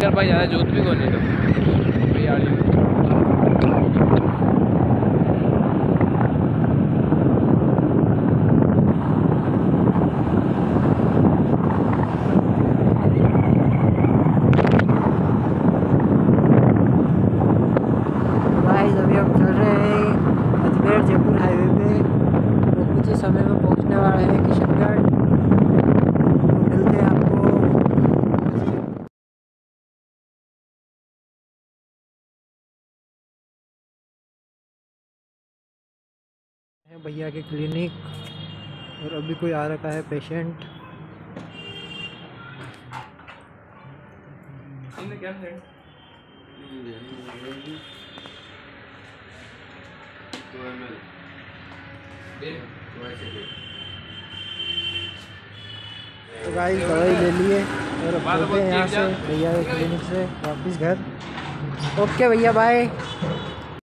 यार भाई ज़्यादा जोत भी कौन तो भैया अभी हम चल रहे हैं अजमेर जयपुर हाईवे पे, तो कुछ ही समय में पहुंचने वाला है किशनगढ़। तो मिलते हैं आपको। भैया के क्लिनिक, और अभी कोई आ रखा है पेशेंट। तो गाइस दवाई ले लिए और अब चलते हैं यहाँ से भैया के क्लिनिक से वापस घर। ओके भैया, बाय।